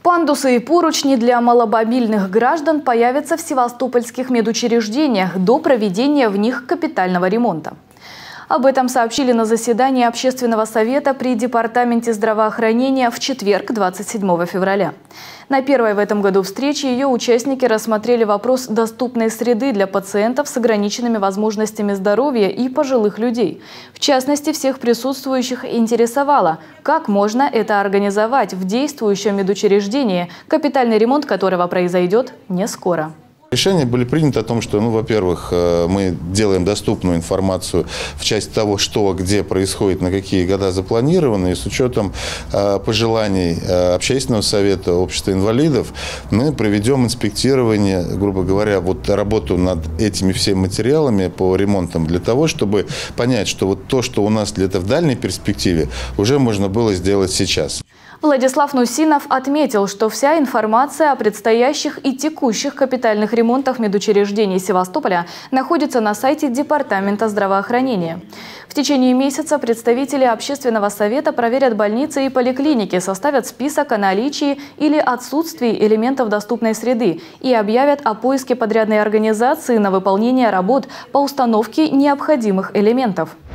Пандусы и поручни для маломобильных граждан появятся в севастопольских медучреждениях до проведения в них капитального ремонта. Об этом сообщили на заседании Общественного совета при Департаменте здравоохранения в четверг, 27 февраля. На первой в этом году встрече ее участники рассмотрели вопрос доступной среды для пациентов с ограниченными возможностями здоровья и пожилых людей. В частности, всех присутствующих интересовало, как можно это организовать в действующем медучреждении, капитальный ремонт которого произойдет не скоро. Решения были приняты о том, что, во-первых, мы делаем доступную информацию в части того, что где происходит, на какие года запланированы. И с учетом пожеланий Общественного совета, Общества инвалидов, мы проведем инспектирование, грубо говоря, работу над этими всеми материалами по ремонтам для того, чтобы понять, что то, что у нас где-то в дальней перспективе, уже можно было сделать сейчас. Владислав Нусинов отметил, что вся информация о предстоящих и текущих капитальных ремонтах медучреждений Севастополя находится на сайте Департамента здравоохранения. В течение месяца представители Общественного совета проверят больницы и поликлиники, составят список о наличии или отсутствии элементов доступной среды и объявят о поиске подрядной организации на выполнение работ по установке необходимых элементов.